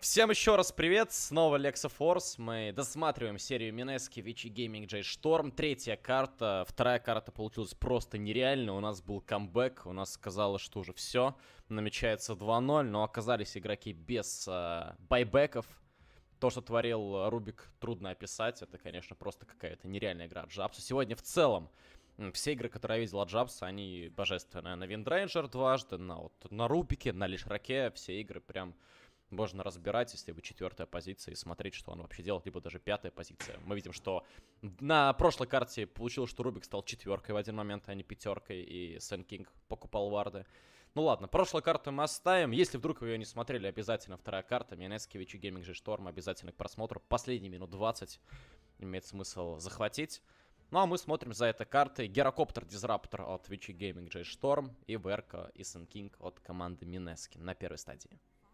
Всем еще раз привет, снова Lexa Force. Мы досматриваем серию Минески, Вичи Гейминг, Джей Шторм. Третья карта, вторая карта получилась просто нереально. У нас был камбэк, у нас казалось, что уже все, намечается 2-0, но оказались игроки без байбеков. То, что творил Рубик, трудно описать. Это, конечно, просто какая-то нереальная игра от Джабса. Сегодня в целом все игры, которые я видел от Джабса, они божественные. На Виндрейнджер дважды, на Рубике, на Лишраке. Все игры прям можно разбирать, если вы четвертая позиция, и смотреть, что он вообще делает, либо даже пятая позиция. Мы видим, что на прошлой карте получилось, что Рубик стал четверкой в один момент, а не пятеркой, и Сэн Кинг покупал варды. Ну ладно, прошлую карту мы оставим. Если вдруг вы ее не смотрели, обязательно вторая карта. Минески, Вичи Гейминг, Джей Шторм. Обязательно к просмотру. Последние минут 20 имеет смысл захватить. Ну а мы смотрим за этой картой. Герокоптер Дизраптор от Вичи Гейминг, Джей Шторм. И ВРК и Сэн Кинг от команды Минески на первой стадии.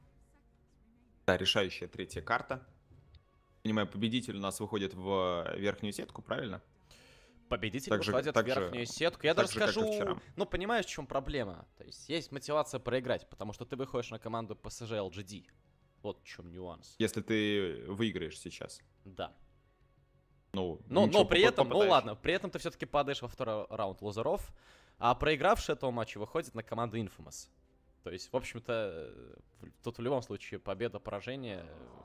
Да, решающая третья карта. Понимаю, победитель у нас выходит в верхнюю сетку, правильно? Победитель выходит в верхнюю сетку. Я даже скажу, ну понимаешь, в чем проблема? То есть мотивация проиграть, потому что ты выходишь на команду PSG LGD. Вот в чем нюанс. Если ты выиграешь сейчас. Да. Но при этом, ну ладно, при этом ты все-таки падаешь во второй раунд лузеров, а проигравший этого матча выходит на команду Infamous. То есть, в общем-то, тут в любом случае победа, поражение,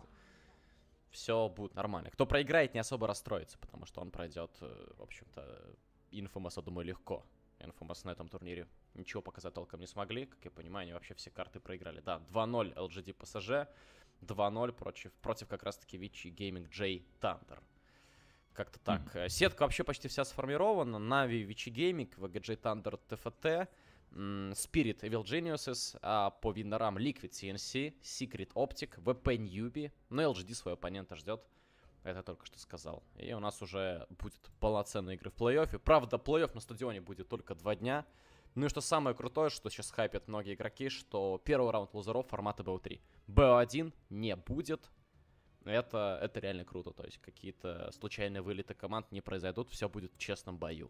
все будет нормально. Кто проиграет, не особо расстроится, потому что он пройдет, в общем-то, Infamous, я думаю, легко. Infamous на этом турнире ничего показать толком не смогли. Как я понимаю, они вообще все карты проиграли. Да, 2-0 LGD PSG, 2-0 против как раз-таки Вичи Гейминг Джей Thunder. Как-то так. Сетка вообще почти вся сформирована. Нави, Вичи Гейминг, VGJ Thunder, ТФТ. Spirit Evil Geniuses, а по виннерам Liquid CNC, Secret Optic, VP Newbie. Но LGD своего оппонента ждет. Это только что сказал. И у нас уже будет полноценные игры в плей-оффе. Правда, плей-офф на стадионе будет только 2 дня. Ну и что самое крутое, что сейчас хайпят многие игроки, что первый раунд лузеров формата BO3. BO1 не будет. Это реально круто. То есть какие-то случайные вылеты команд не произойдут. Все будет в честном бою.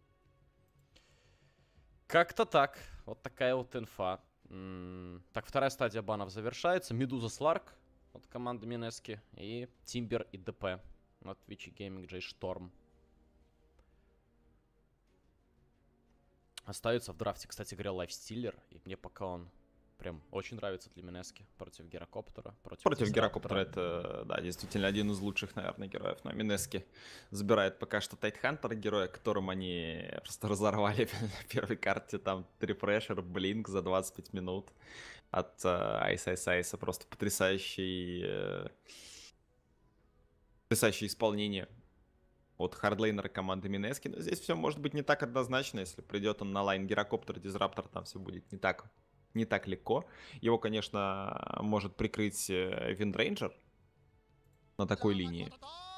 Как-то так. Вот такая вот инфа. Так, вторая стадия банов завершается. Медуза Сларк от команды Минески. И Тимбер и ДП от Вичи Гейминг Джей Шторм. Остается в драфте, кстати говоря, Лайфстиллер. И мне пока он прям очень нравится для Минески. Против Герокоптера. Против Герокоптера это, да, действительно один из лучших, наверное, героев. Но Минески забирает пока что Тайтхантера, героя, которым они просто разорвали на первой карте. Там 3 прешер, блинк за 25 минут от Айса. Просто потрясающее исполнение от хардлейнера команды Минески. Но здесь все может быть не так однозначно. Если придет он на лайн Герокоптер, Дизраптор, там все будет не так легко. Его, конечно, может прикрыть Виндрейнджер на такой линии.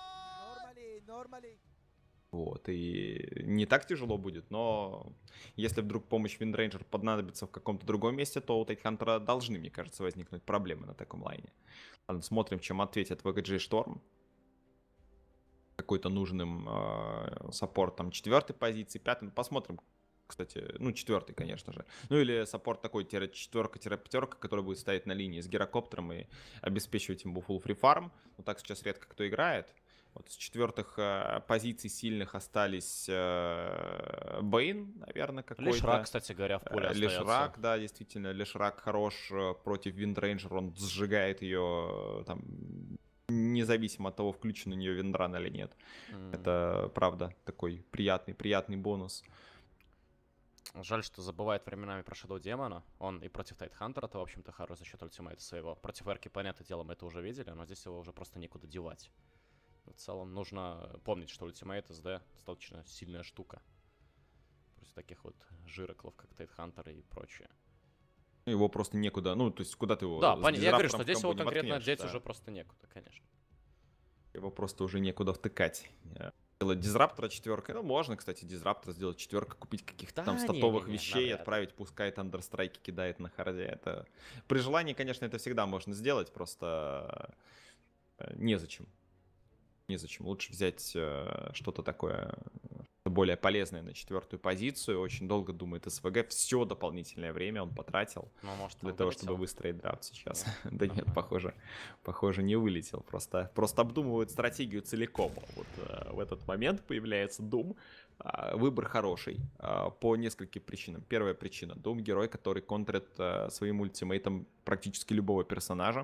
Вот, и не так тяжело будет, но если вдруг помощь Виндрейнджер понадобится в каком-то другом месте, то у Тайтхантера должны, мне кажется, возникнуть проблемы на таком лайне. Ладно, смотрим, чем ответит VGJ Шторм. Какой-то нужным саппортом 4-й позиции, 5-й. Посмотрим. Кстати, ну, 4-й, конечно же. Ну, или саппорт такой, четверка-пятерка, который будет стоять на линии с Герокоптером и обеспечивать ему full free farm. Ну, так сейчас редко кто играет. Вот с 4-х позиций сильных остались Бэйн, наверное, какой-то. Лишрак, кстати говоря, в поле остается. Лишрак, да, действительно. Лишрак хорош против Виндрейнджер. Он сжигает ее там, независимо от того, включен у нее Виндран или нет. Это, правда, такой приятный бонус. Жаль, что забывает временами про Shadow Демона. Он и против Тайтхантера-то, в общем-то, хорош за счет ультимейта своего. Против Эрки, понятное дело, мы это уже видели, но здесь его уже просто некуда девать. В целом нужно помнить, что ультимейт СД достаточно сильная штука. Против таких вот жироклов, как Тайтхантер и прочее. Его просто некуда, ну, то есть куда ты его... Да, я говорю, что здесь его конкретно одеть да. уже просто некуда, конечно. Его просто уже некуда втыкать. Сделать Дизраптора 4, ну, можно, кстати, Дизраптора сделать 4, купить каких-то там статовых вещей, отправить, пускай Тандерстрайки кидает на харде. Это при желании, конечно, это всегда можно сделать, просто незачем. незачем. Лучше взять что-то такое более полезное на 4-ю позицию. Очень долго думает СВГ. Все дополнительное время он потратил для того, чтобы выстроить драфт сейчас. Да нет, похоже, не вылетел. Просто обдумывают стратегию целиком. Вот в этот момент появляется Doom. Выбор хороший по нескольким причинам. Первая причина. Doom — герой, который контрит своим ультимейтом практически любого персонажа.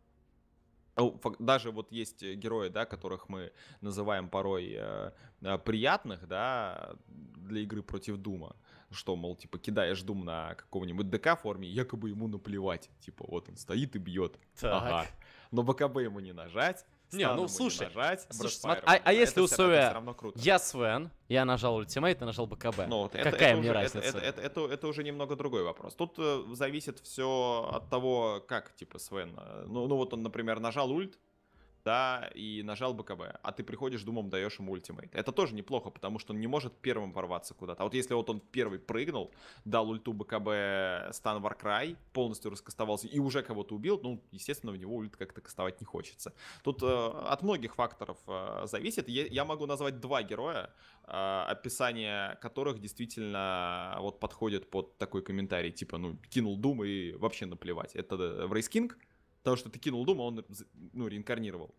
Даже вот есть герои, да, которых мы называем порой приятных, да, для игры против Дума. Что, мол, типа, кидаешь Дум на какого-нибудь ДК форме, якобы ему наплевать. Типа, вот он стоит и бьет. Ага. Но БКБ ему не нажать. Не, ну слушай, смотри, если условия я Свен, я нажал ультимейт и нажал БКБ, ну, какая мне разница? Это уже немного другой вопрос. Тут зависит все от того, как, типа, Свен. Ну вот он, например, нажал ульт, да, и нажал БКБ, а ты приходишь, Думом даешь ему ультимейт. Это тоже неплохо, потому что он не может первым ворваться куда-то. А вот если вот он первый прыгнул, дал ульту БКБ стан Warcry, полностью раскастовался и уже кого-то убил, ну, естественно, в него ульт как-то кастовать не хочется. Тут от многих факторов зависит. Я могу назвать 2 героя, описание которых действительно вот подходит под такой комментарий, типа, ну, кинул Дум и вообще наплевать. Это Wraith King, потому что ты кинул Дум, а он, ну, реинкарнировал.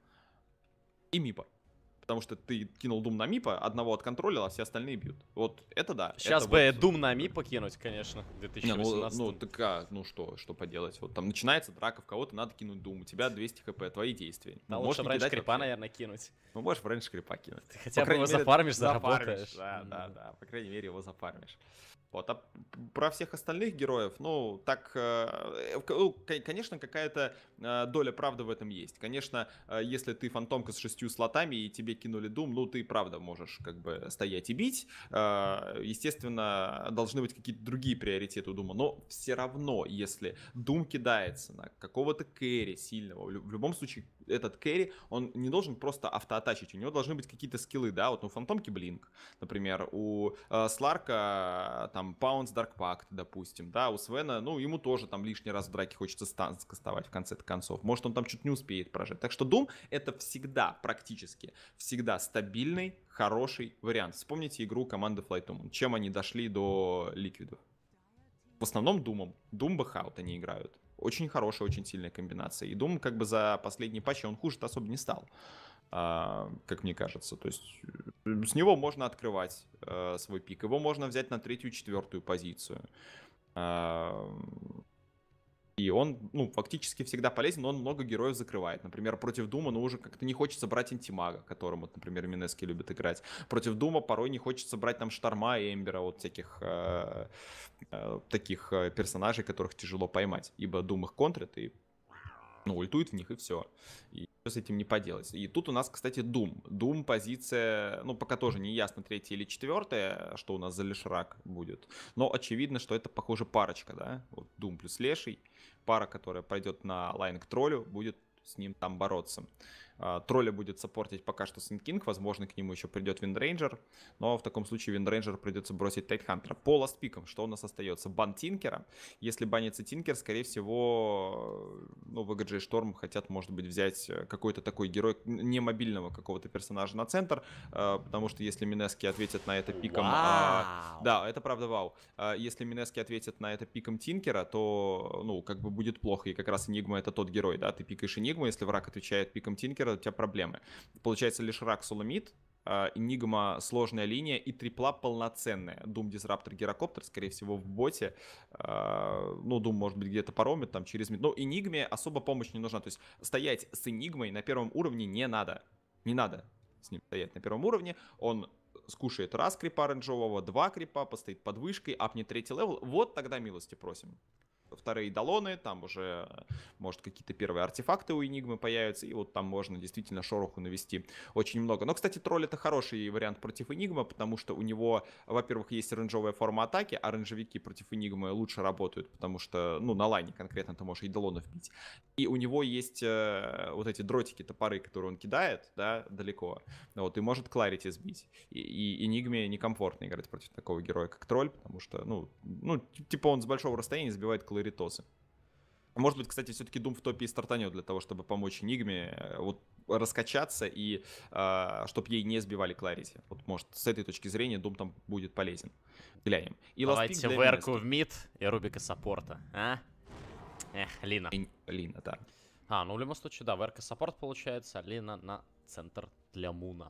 И Мипа. Потому что ты кинул Дум на Мипа, одного отконтролил, а все остальные бьют. Вот это да. Сейчас это бы вот... Дум на Мипа кинуть, конечно, в 2018. Ну так, ну что поделать. Вот там начинается драка, в кого-то надо кинуть Дум, у тебя 200 хп, твои действия. Да, лучше в рейндж крипа, наверное, кинуть. Ну, можешь в рейндж крипа кинуть. Ты хотя бы его зафармишь, заработаешь. Да, по крайней мере его зафармишь. Вот, а про всех остальных героев, ну, так, конечно, какая-то доля правды в этом есть. Конечно, если ты фантомка с 6 слотами и тебе кинули Дум, ну, ты правда можешь как бы стоять и бить. Естественно, должны быть какие-то другие приоритеты у Дума, но все равно, если Дум кидается на какого-то кэри сильного, в любом случае этот кэри, он не должен просто автоатачить, у него должны быть какие-то скиллы, да, вот у фантомки Блинк, например, у Сларка там Паунс Дарк Пакт, допустим, да, у Свена, ну, ему тоже там лишний раз в драке хочется стан скастовать в конце концов, может он там чуть не успеет прожить, так что Doom это всегда, практически, всегда стабильный, хороший вариант. Вспомните игру команды Flight, чем они дошли до ликвидов. В основном Думом, Doom Бэхаут они играют. Очень хорошая, очень сильная комбинация. И Doom как бы за последние патчи он хуже-то особо не стал, как мне кажется. То есть с него можно открывать свой пик. Его можно взять на 3-ю, 4-ю позицию. И он, ну, фактически всегда полезен, но он много героев закрывает. Например, против Дума, ну, уже как-то не хочется брать антимага, которым, вот, например, Минески любит играть. Против Дума порой не хочется брать там Шторма и Эмбера, вот всяких таких персонажей, которых тяжело поймать. Ибо Дум их контрит и, ну, ультует в них, и все. И что с этим не поделать. И тут у нас, кстати, Doom. Doom позиция, ну, пока тоже не ясно, 3-я или 4-я, что у нас за Лешрак будет. Но очевидно, что это, похоже, парочка, да? Вот Doom плюс Леший. Пара, которая пойдет на лайн к троллю, будет с ним там бороться. Тролля будет саппортить пока что Сэн Кинг, возможно, к нему еще придет Виндрейнджер, но в таком случае Виндрейнджер придется бросить Тайтхантера. По ластпикам, что у нас остается? Бан Тинкера. Если банится Тинкер, скорее всего, ну, VGJ Шторм хотят, может быть, взять какой-то такой герой, не мобильного какого-то персонажа на центр, потому что если Минески ответят на это пиком... Да, это правда вау. Если Минески ответят на это пиком Тинкера, то, ну, как бы будет плохо, и как раз Энигма это тот герой, да, ты пикаешь Энигму, если враг отвечает пиком Тинкера, у тебя проблемы. Получается лишь рак Соломид, Энигма сложная линия и трипла полноценная. Doom Disruptor Гирокоптер, скорее всего, в боте. Ну, Doom, может быть, где-то поромит там через мид. Но Энигме особо помощь не нужна. То есть стоять с Энигмой на первом уровне не надо. Не надо с ним стоять на первом уровне. Он скушает раз крипа оранжевого, 2 крипа, постоит под вышкой, апнет 3-й левел. Вот тогда милости просим. Вторые долоны, там уже, может, какие-то первые артефакты у Энигмы появятся, и вот там можно действительно шороху навести очень много. Но, кстати, тролль — это хороший вариант против Энигмы, потому что у него, во-первых, есть рейнджовая форма атаки, а рейнджевики против Энигмы лучше работают, потому что, ну, на лайне конкретно ты можешь эйдолонов бить. И у него есть вот эти дротики, топоры, которые он кидает, да, далеко, вот, и может Кларити сбить. И Энигме некомфортно играть против такого героя, как тролль, потому что, ну, типа он с большого расстояния сбивает Кларитосы. Может быть, кстати, все-таки Doom в топе и стартанет для того, чтобы помочь Энигме. Вот раскачаться и чтобы ей не сбивали Кларити. Вот, может, с этой точки зрения Doom там будет полезен. Глянем. И давайте Верку в мид и Рубика саппорта, а? Эх, Лина. Лина, да. Ну в любом случае, да, Верка саппорт получается, а Лина на центр для Муна.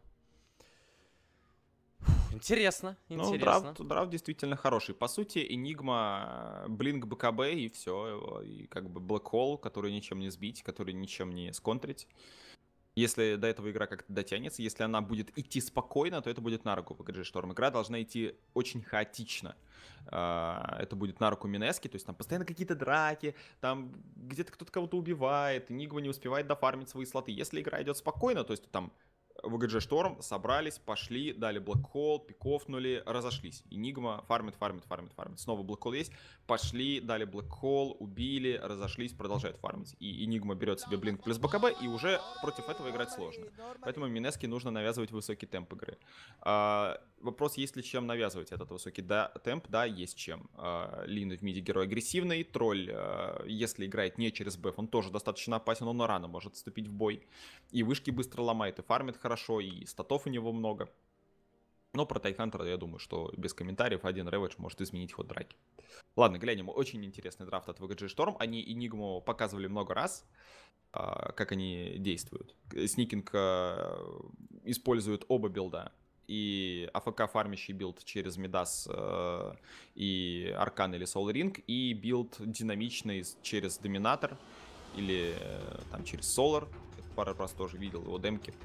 Интересно, интересно. Ну, драфт действительно хороший. По сути, Энигма, Блинк, БКБ и все. И как бы Black Hole, который ничем не сбить, который ничем не сконтрить. Если до этого игра как-то дотянется, если она будет идти спокойно, то это будет на руку VGG Storm. Игра должна идти очень хаотично. Это будет на руку Минески, то есть там постоянно какие-то драки, там где-то кто-то кого-то убивает, Энигма не успевает дофармить свои слоты. Если игра идет спокойно, то есть там VGG Storm собрались, пошли, дали Black Hole, пикофнули, разошлись. Энигма фармит. Снова Black Hole есть, пошли, дали Black Hole, убили, разошлись, продолжают фармить. И Энигма берет себе Блинк плюс БКБ, и уже против этого играть сложно. Поэтому Минески нужно навязывать высокий темп игры. Вопрос, есть ли чем навязывать этот высокий темп? Да, есть чем. Лин в миде герой агрессивный, тролль, если играет не через бэф, он тоже достаточно опасен, он рано может вступить в бой. И вышки быстро ломает, и фармит хорошо, и статов у него много. Но про Тайхантера, я думаю, что без комментариев один реведж может изменить ход драки. Ладно, глянем. Очень интересный драфт от VGG Storm. Они Энигму показывали много раз, как они действуют. Сникинг использует оба билда. И АФК фармящий билд через Мидас и Аркан или Soul Ring, и билд динамичный через Доминатор или там через Solar. Пару раз тоже видел его демки.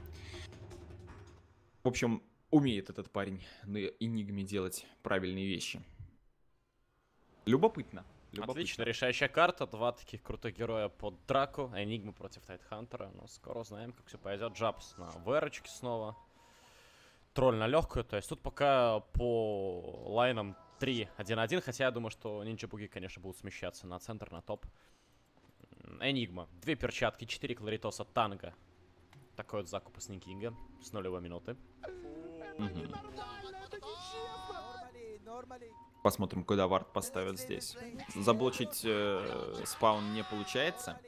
В общем, умеет этот парень на Энигме делать правильные вещи. Любопытно. Отлично, решающая карта. Два таких крутых героя под драку. Энигма против Тайтхантера. Но скоро узнаем, как все пойдет. Джабс на Верочке снова. Тролль на легкую. То есть тут пока по лайнам 3-1-1. Хотя я думаю, что ниндзя-буги, конечно, будут смещаться на центр, на топ. Энигма. 2 перчатки, 4 кларитоса, танго. Такой вот закуп из Никинга с 0 минуты. Посмотрим, куда вард поставят здесь. Заблочить спаун не получается.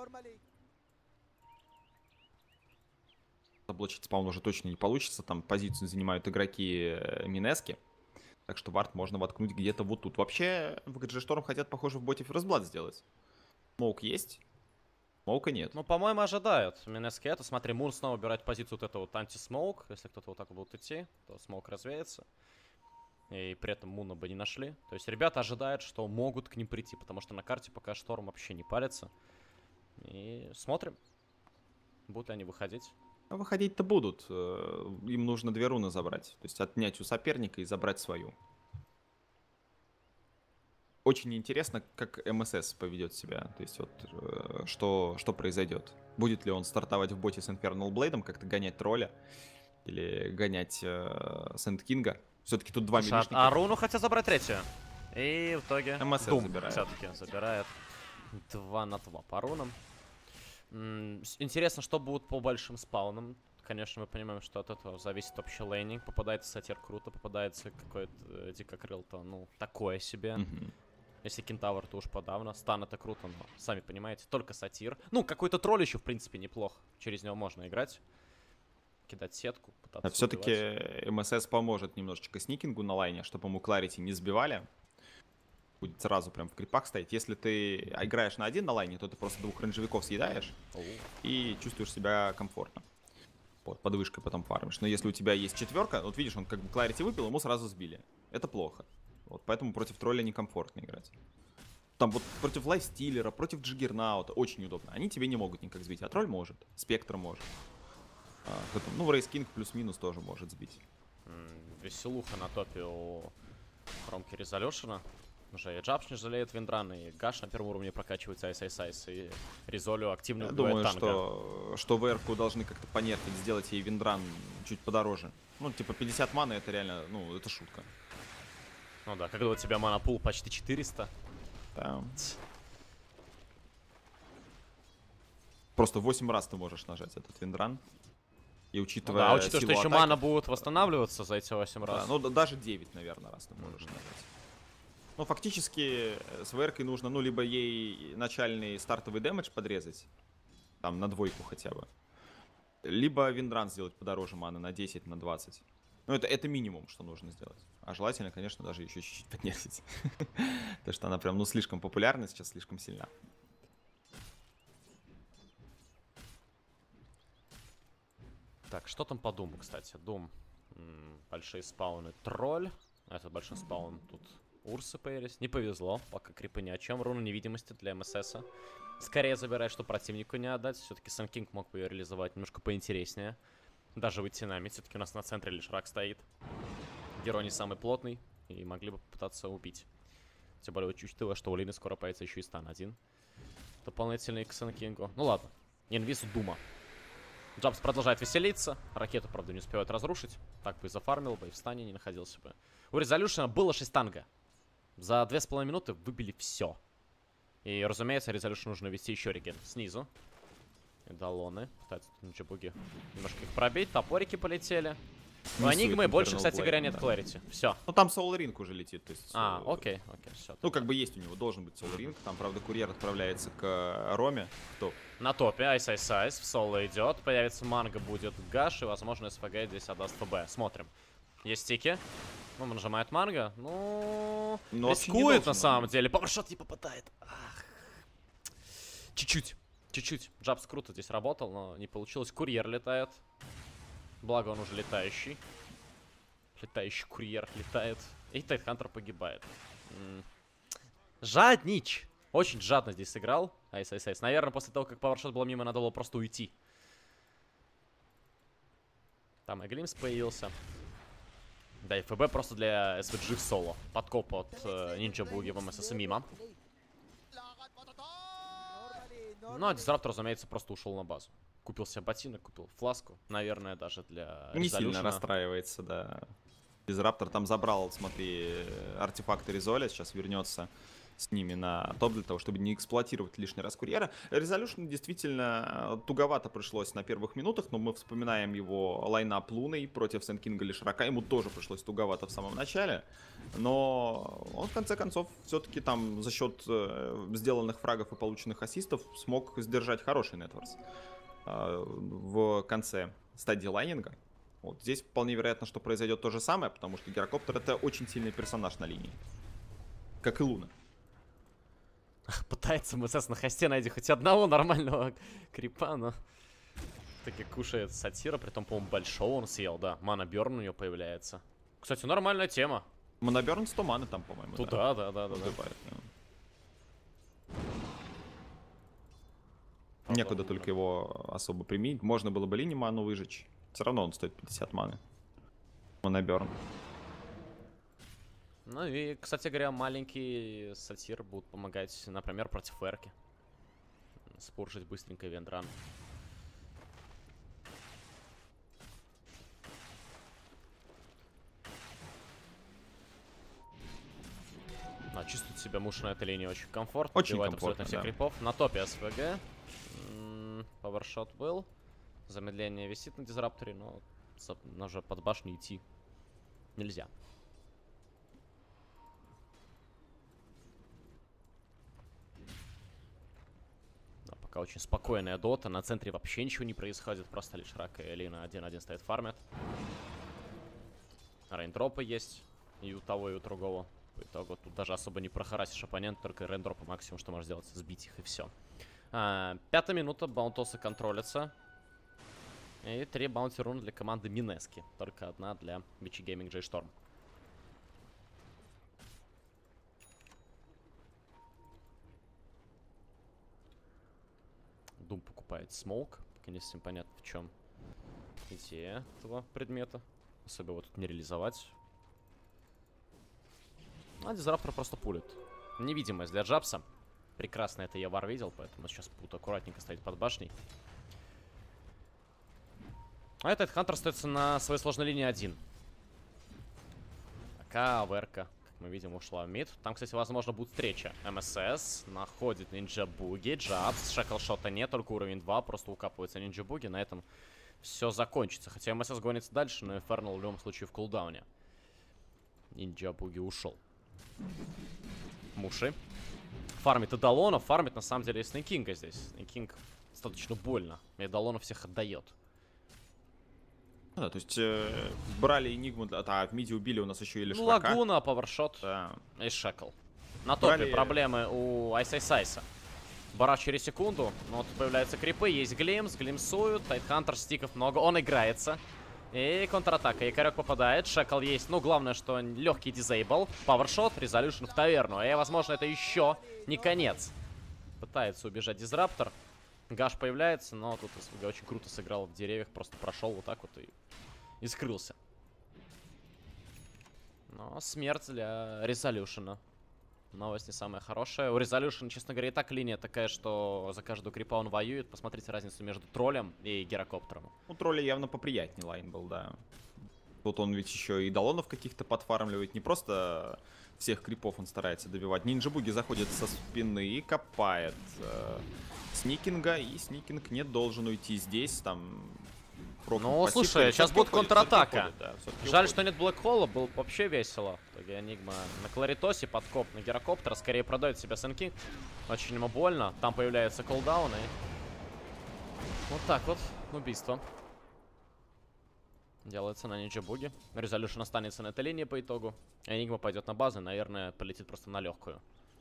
Заблочить спаун уже точно не получится. Там позицию занимают игроки Минески. Так что вард можно воткнуть где-то вот тут. Вообще, в VGG Storm хотят, похоже, в боте First сделать. Смоук есть. Смоука нет. Ну, по-моему, ожидают. Минески это. Смотри, Мун снова убирает позицию вот этого вот анти-смоук. Если кто-то вот так будет идти, то смоук развеется. И при этом Муна бы не нашли. То есть ребята ожидают, что могут к ним прийти. Потому что на карте пока Шторм вообще не палится. И смотрим, будут ли они выходить. А выходить-то будут. Им нужно 2 руны забрать. То есть отнять у соперника и забрать свою. Очень интересно, как МСС поведет себя. То есть вот что произойдет. Будет ли он стартовать в боте с Infernal Blade, как-то гонять тролля. Или гонять Сэнд Кинга. Все-таки тут 2 милишника. А руну хотят забрать 3-ю. И в итоге МСС Doom забирает. все-таки забирает 2 на 2 по рунам. Интересно, что будет по большим спаунам. Конечно, мы понимаем, что от этого зависит общий лейнинг. Попадается сатир круто, попадается какой-то дикокрыл-то, ну, такое себе. Если кентавр, то уж подавно. Стан это круто, но, сами понимаете, только сатир. Ну, какой-то тролль еще, в принципе, неплох. Через него можно играть. Кидать сетку, пытаться все-таки МСС поможет немножечко сникингу на лайне, чтобы ему Кларити не сбивали. Будет сразу прям в крипах стоять. Если ты играешь на один на лайне, то ты просто 2 рейнджевиков съедаешь и чувствуешь себя комфортно. Вот, под вышкой потом фармишь. Но если у тебя есть 4, вот видишь, он как бы Кларити выпил, ему сразу сбили. Это плохо. Вот, поэтому против тролля некомфортно играть. Там вот против лайфстиллера, против джиггернаута очень удобно. Они тебе не могут никак сбить, а тролль может, спектр может. Ну, Рейс Кинг плюс-минус тоже может сбить. Веселуха на топе у Ромки Резолюшена. Уже и Джабс не жалеет Виндран, и Гаш на первом уровне прокачивается Айс, и Резолю активно убивает танка. Думаю, что Верку должны как-то понерфить, сделать ей Виндран чуть подороже. Ну, типа 50 маны, это реально, ну, это шутка. Ну да, когда у тебя манапул почти 400. Да. Просто 8 раз ты можешь нажать этот Виндран. И учитывая, ну да, учитывая, что еще мана будет восстанавливаться за эти 8 раз. Да, ну даже 9, наверное, раз ты можешь нажать. Ну, фактически с ВРкой нужно, ну, либо ей начальный стартовый дэмэдж подрезать. Там на 2 хотя бы. Либо Виндран сделать подороже маны на 10, на 20. Ну, это минимум, что нужно сделать. А желательно, конечно, даже еще чуть-чуть поднять. Потому что она прям, ну, слишком популярна сейчас, слишком сильна. Так, что там по Думу, кстати? Дум. Большие спауны. Тролль. Это большой спаун. Тут урсы появились. Не повезло. Пока крипы ни о чем. Руна невидимости для МССа. Скорее забирает, что противнику не отдать. Все-таки Сэн Кинг мог бы ее реализовать немножко поинтереснее. Даже выйти на мид. Все-таки у нас на центре лишь рак стоит. Герой не самый плотный. И могли бы попытаться убить. Тем более, учитывая, что у Лины скоро появится еще и стан один. Дополнительный к Сэн Кингу. Ну ладно. Инвиз Дума. Джабс продолжает веселиться. Ракету, правда, не успевает разрушить. Так бы и зафармил бы, и в стане не находился бы. У Резолюшена было 6 танга. За 2,5 минуты выбили все. И, разумеется, Резолюшн нужно вести еще реген. Снизу. Эдалоны. Пытаются тут Нинджабуги немножко их пробить. Топорики полетели. У Энигмы больше, кстати говоря, нет Клэрити. Все. Ну там Soul Ring уже летит, то есть... Окей, все. Ну, как бы есть у него, должен быть Soul Ring. Там, правда, курьер отправляется к Роме. Кто? На топе Ice Ice Ice в соло идет. Появится Манго, будет Гаш, и, возможно, СФГ здесь отдаст ФБ. Смотрим. Есть стики. Ну, нажимает Манго. Ну, рискует на самом деле. Пауэршот не попадает. Чуть-чуть. Чуть-чуть. Джабс круто здесь работал, но не получилось. Курьер летает. Благо он уже летающий. Летающий курьер летает. И Тайтхантер погибает. Жаднич. Очень жадно здесь сыграл. Айс. Наверное, после того, как пауэршот был мимо, надо было просто уйти. Там и Глимс появился. Да, и ФБ просто для SVG в соло. Подкоп от Нинджабуги в МСС мимо. Ну, а Дизраптор, разумеется, просто ушел на базу. Купил себе ботинок, купил фласку. Наверное, даже для Не сильно расстраивается, да. Дизраптор там забрал, смотри, артефакты Резоля. Сейчас вернется с ними на топ для того, чтобы не эксплуатировать лишний раз курьера. Резолюшн действительно туговато пришлось на первых минутах, но мы вспоминаем его лайнап Луной против Сэн Кинга или Ширака. Ему тоже пришлось туговато в самом начале, но он в конце концов все-таки там за счет сделанных фрагов и полученных ассистов смог сдержать хороший нетворс в конце стадии лайнинга. Вот здесь вполне вероятно, что произойдет то же самое, потому что Гирокоптер — это очень сильный персонаж на линии, как и Луна. Пытается МСС на хосте найти хоть одного нормального крипа, но таки кушает сатира, притом, по-моему, большого он съел, да. Мана Бёрн у нее появляется. Кстати, нормальная тема. Мана Бёрн 100 маны там, по-моему, да. Да. Некуда только его особо применить. Можно было бы линии ману выжечь. Все равно он стоит 50 маны. Мана Бёрн. Ну и, кстати говоря, маленькие сатиры будут помогать, например, против Эрки. Спуржить быстренько Вендран. Чувствует себя муж на этой линии очень комфортно. Очень комфортно, абсолютно всех крипов. На топе СВГ. Пауэршот был. Замедление висит на Дизрапторе, но уже под башню идти нельзя. Пока очень спокойная дота. На центре вообще ничего не происходит. Просто лишь Рак и Элина 1-1 стоит фармят. Рейндропы есть. И у того, и у другого. По итогу тут даже особо не прохарасишь оппонент. Только рейндропы максимум, что можно сделать, сбить их и все. 5-я минута. Баунтосы контролятся. И 3 баунти рун для команды Минески. Только одна для BG Gaming J-Storm. Дум покупает смоук. Пока не совсем понятно, в чем идея этого предмета. Особо его тут не реализовать. А Дизраптор просто пулит. Невидимость для Джабса. Прекрасно это я вар видел, поэтому сейчас будут аккуратненько стоять под башней. А этот Хантер остается на своей сложной линии один. Пока АВРка, как мы видим, ушла в мид. Там, кстати, возможно, будет встреча. МСС находит Нинджабуги. Джабс. Шаклшота нет, только уровень 2. Просто укапывается Нинджабуги. На этом все закончится. Хотя МСС гонится дальше, но Инфернал в любом случае в кулдауне. Нинджабуги ушел. Муши. Фармит Эдалонов. Фармит, на самом деле, и Снейкинга здесь. Снейкинг достаточно больно. Эдалонов всех отдает. Да, то есть брали Энигму, в миде убили у нас еще и лишь Лагуна, павершот да. и Шекл. На топе Брали... проблемы у Айсайсайса. Бараш через секунду, но вот появляются крипы, есть глимс, глимсуют, Тайтхантер, стиков много, он играется. И контратака, якорек попадает, Шекл есть, ну главное, что легкий дизейбл, павершот, резолюшн в таверну, и возможно это еще не конец. Пытается убежать дизраптор, Гаш появляется, но тут СВГ очень круто сыграл в деревьях, просто прошел вот так вот и скрылся. Но смерть для резолюшена. Новость не самая хорошая. У Resolution, честно говоря, и так линия такая, что за каждую крипа он воюет. Посмотрите разницу между троллем и гирокоптером. У тролля явно поприятнее лайн был, да. Тут он ведь еще и долонов каких-то подфармливает. Не просто всех крипов он старается добивать. Нинджабуги заходит со спины и копает сникинга. И сникинг не должен уйти здесь. Там... Ну, слушай, сейчас будет контратака. Жаль, что нет Блэкхолла, было бы вообще весело. В итоге Энигма на Кларитосе, подкоп на гирокоптера, скорее продает себя Сенкинг. Очень ему больно, там появляются колдауны. Вот так вот, убийство. Делается на Нинджабуге. Резолюшн останется на этой линии по итогу. Энигма пойдет на базу, наверное, полетит просто на легкую.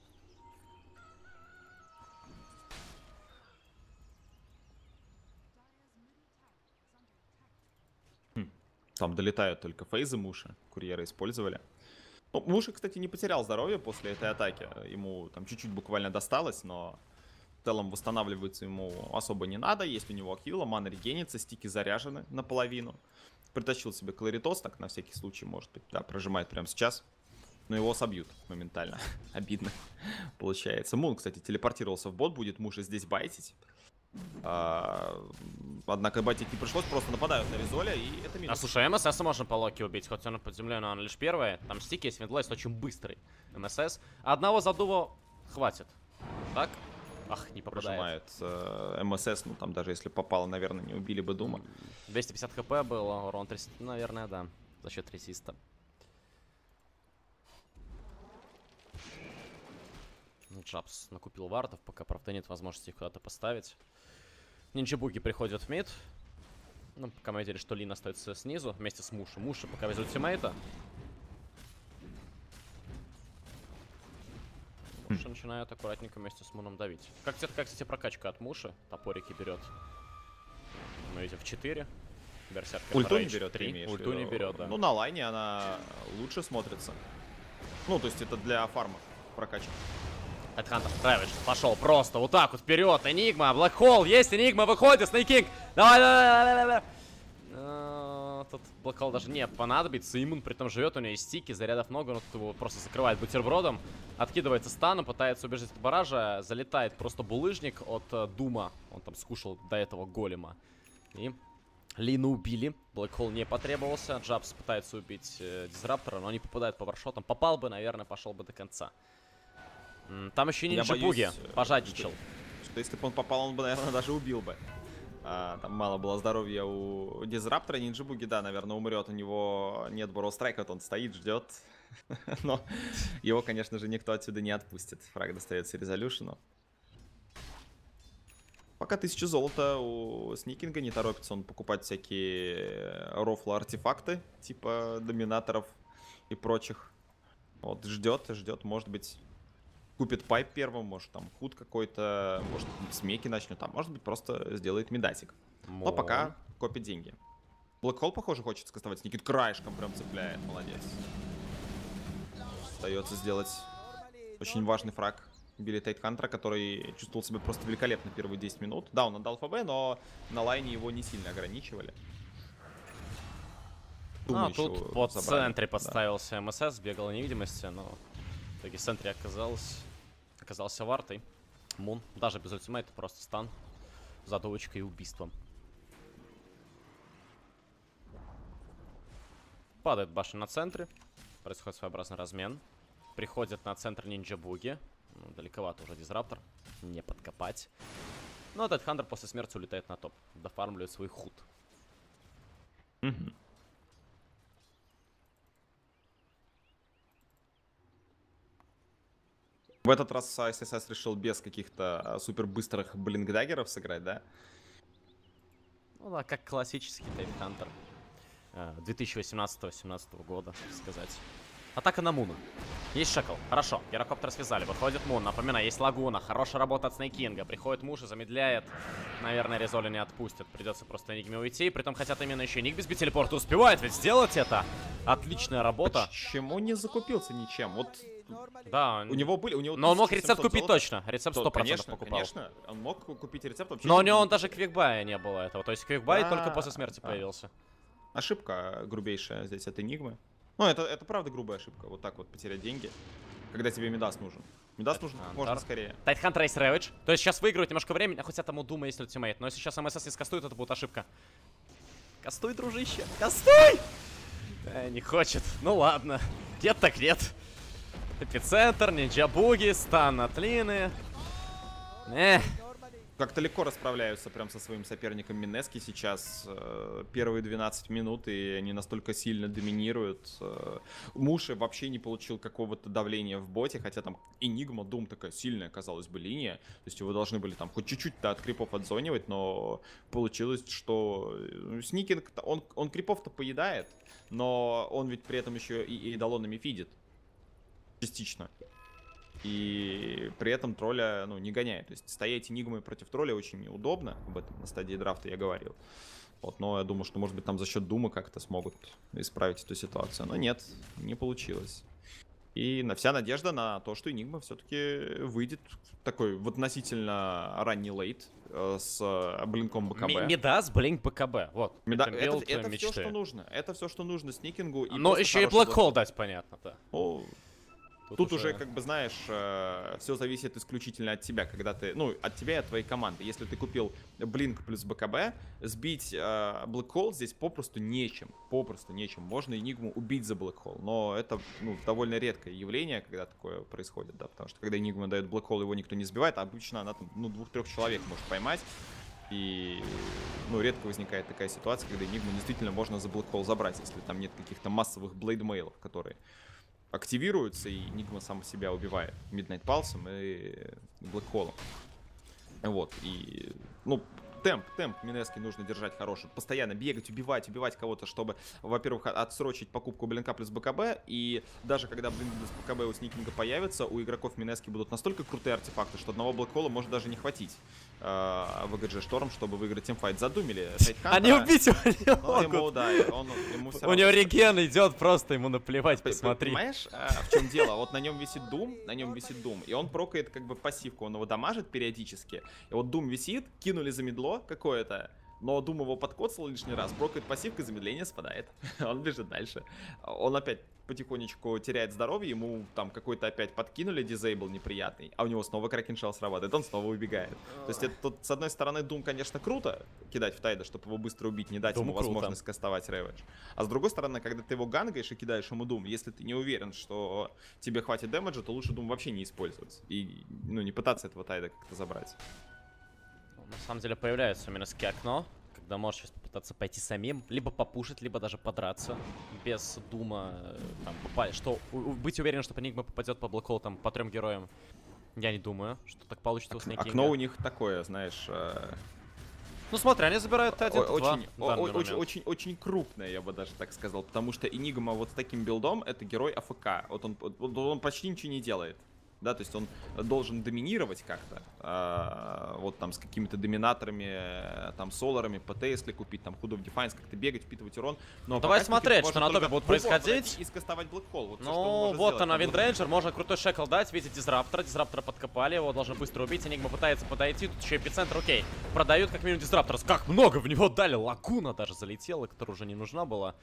Там долетают только фейзы Муши. Курьеры использовали. Ну, Муши, кстати, не потерял здоровье после этой атаки. Ему там чуть-чуть буквально досталось, но в целом восстанавливаться ему особо не надо. Есть у него хила, мана регенится, стики заряжены наполовину. Притащил себе Кларитос, так на всякий случай, может быть, да, прожимает прямо сейчас. Но его собьют моментально. Обидно получается. Мун, кстати, телепортировался в бот, будет Муши здесь байтить. Однако байтить не пришлось, просто нападают на Резоля, и это минус. А слушай, МСС можно по Локи убить, хоть он под землей, но он лишь первый. Там стики есть, Виндлайст очень быстрый. МСС. Одного задува хватит. Так? Ах, не попадает. Прожимает МСС, ну там даже если попало, наверное, не убили бы Дума. 250 хп было, урон 30, наверное, да, за счет резиста. Джабс накупил вардов, пока, правда, нет возможности их куда-то поставить. Нинджабуги приходят в мид. Ну, пока мы видели, что Лин остается снизу вместе с Муши. Муши пока везут тиммейта. Муши начинает аккуратненько вместе с Муном давить. Как, кстати, прокачка от Муши. Топорики берет. Мы видим в 4. Берсеркер Ульту не берет, 3. Ульту не берет, да. Ну, на лайне она лучше смотрится. Ну, то есть это для фарма прокачка. Тайтхантер, Трэвидж, пошел просто вот так вот вперед. Энигма, Блэкхолл, есть Энигма, выходит, Снейкинг. Давай, давай. Тут Блэкхолл даже не понадобится. Иммун при том живет, у него есть стики, зарядов много, но тут его просто закрывает бутербродом. Откидывается станом, пытается убежать от баража. Залетает просто булыжник от Дума. Он там скушал до этого голема. И Лина убили. Блэкхолл не потребовался. Джабс пытается убить Дизраптора, но не попадает по варшотам. Попал бы, наверное, пошел бы до конца. Там еще и Нинджабуги пожадничал. Что если бы он попал, он бы, наверное, даже убил бы. Там мало было здоровья у Дизраптора. Нинджабуги, да, наверное, умрет. У него нет Борроу Страйка, вот он стоит, ждет. Но его, конечно же, никто отсюда не отпустит. Фраг достается Резолюшену. Пока 1000 золота у Сникинга, не торопится он покупать всякие рофлы-артефакты, типа доминаторов и прочих. Вот, ждет, может быть... Купит пайп первым, может там худ какой-то, может смеки начнет, там, может быть просто сделает медасик. Но пока копит деньги. Блэкхолл, похоже, хочет скастовать. Никит краешком прям цепляет, молодец. Остается сделать очень важный фраг Билли Тайтхантера, который чувствовал себя просто великолепно первые 10 минут. Да, он отдал ФБ, но на лайне его не сильно ограничивали. Тут под центре подставился МСС, бегал невидимости, но в итоге в центре оказался вартой. Мун, даже без ультимейта, просто стан, задувочкой и убийством. Падает башня на центре, происходит своеобразный размен. Приходит на центр Нинджабуги. Ну, далековато уже Дизраптор, не подкопать. Но Тайтхантер после смерти улетает на топ, дофармливает свой худ. В этот раз ISS решил без каких-то супер быстрых блинкдаггеров сыграть, да? Ну да, как классический Тайтхантер. 2018-2017 года, так сказать. Атака на Муна. Есть Шекл. Хорошо. Гирокоптер связали. Выходит Мун. Напоминаю, есть Лагуна. Хорошая работа от Снейкинга. Приходит Муш и замедляет. Наверное, Резоли не отпустят. Придется просто Энигме уйти. Притом хотят именно еще Ник без телепорта. Успевает ведь сделать это. Отличная работа. Почему не закупился ничем? Вот. Да. У него были... Но он мог рецепт купить точно. Рецепт 100% конечно, покупал. Конечно. Он мог купить рецепт вообще. Но у него даже квикбая не было этого. То есть квикбай только после смерти появился. Ошибка грубейшая здесь от Энигмы. Ну, это правда грубая ошибка, вот так вот потерять деньги, когда тебе Мидас нужен. Мидас нужен как можно скорее. Тайтхантер есть Рэвидж. То есть сейчас выигрывать немножко времени, хоть этому Дума есть ультимейт. Но если сейчас МСС не скастует, это будет ошибка. Кастуй, дружище, кастуй! Не хочет. Ну ладно. Нет так нет. Эпицентр, ниндзя-буги, стан от Лины. Как-то легко расправляются прям со своим соперником Минески сейчас. Первые 12 минут, и они настолько сильно доминируют. Муши вообще не получил какого-то давления в боте, хотя там Энигма, Дум такая сильная, казалось бы, линия. То есть его должны были там хоть чуть-чуть-то от крипов отзонивать, но получилось, что Сникинг, он крипов-то поедает, но он ведь при этом еще и эйдолонами фидит. Частично. И при этом тролля, ну, не гоняет. То есть стоять Энигмой против тролля очень неудобно. Об этом на стадии драфта я говорил. Вот, но я думаю, что, может быть, там за счет Дума как-то смогут исправить эту ситуацию. Но нет, не получилось. И вся надежда на то, что Энигма все-таки выйдет такой в относительно ранний лейт с блинком БКБ. Мидас, блинк БКБ. Вот. Это все, что нужно. Это все, что нужно Сникингу. Но еще и Блэкхолл дать, понятно, да. Тут уже, как бы, знаешь, все зависит исключительно от тебя, когда ты, ну, от тебя и от твоей команды. Если ты купил Блинк плюс БКБ, сбить Блэкхолл здесь попросту нечем. Можно Энигму убить за Блэкхолл, но это, ну, довольно редкое явление, когда такое происходит, да, потому что когда Энигма дает Блэкхолл, его никто не сбивает, а обычно она там, ну, 2-3 человек может поймать. И, ну, редко возникает такая ситуация, когда Энигму действительно можно за Блэкхолл забрать, если там нет каких-то массовых блейдмейлов, которые активируются, и Энигма сам себя убивает Midnight Pulse'ом и Блэкхоллом. Вот, и, ну, темп Минески нужно держать хороший. Постоянно бегать, убивать кого-то, чтобы, во-первых, отсрочить покупку Блинка плюс БКБ. И даже когда Блинк плюс БКБ у Сникинга появится, у игроков Минески будут настолько крутые артефакты, что одного Блэкхолла может даже не хватить в ЭГДЖ Шторм, чтобы выиграть тимфайт. Задумили Они убить его не могут. Ему, да, ему все у него реген идет, просто ему наплевать, посмотри. Понимаешь, в чем дело? Вот на нем висит Дум, и он прокает как бы пассивку, он его дамажит периодически. И вот Дум висит, кинули за медло какое-то, но Дум его подкоцал лишний раз, прокает пассивка, замедление спадает. Он бежит дальше. Он опять потихонечку теряет здоровье, ему там какой-то опять подкинули дизейбл неприятный, а у него снова Кракеншелл срабатывает, он снова убегает. То есть это тут, с одной стороны, Дум, конечно, круто кидать в тайда, чтобы его быстро убить, не дать ему возможность кастовать Рэвидж. А с другой стороны, когда ты его гангаешь и кидаешь ему Дум, если ты не уверен, что тебе хватит дэмэджа, то лучше Дум вообще не использовать. И, ну, не пытаться этого тайда как-то забрать. На самом деле появляется у Минески окно, когда можешь сейчас попытаться пойти самим, либо попушить, либо даже подраться без Дума, там, что быть уверен, что Энигма попадет по Блэкхоллу там по 3 героям. Я не думаю, что так получится у Снейкинга. Окно у них такое, знаешь. Ну смотри, они забирают Т1, очень крупное, я бы даже так сказал, потому что Энигма вот с таким билдом это герой АФК. Вот он почти ничего не делает. Да, то есть он должен доминировать как-то, вот там с какими-то доминаторами, там соларами, ПТ, если купить, там Hood of Defiance, как-то бегать, впитывать урон. Но давай смотреть, что на топе будет происходить. И скастовать Блэкхолл. Вот ну, вот она, Виндрейнджер, можно крутой шекл дать, видит Дизраптора подкопали, его должен быстро убить, Энигма пытается подойти, тут еще эпицентр, окей. Продают как минимум Дизраптора, как много в него дали, Лагуна даже залетела, которая уже не нужна была.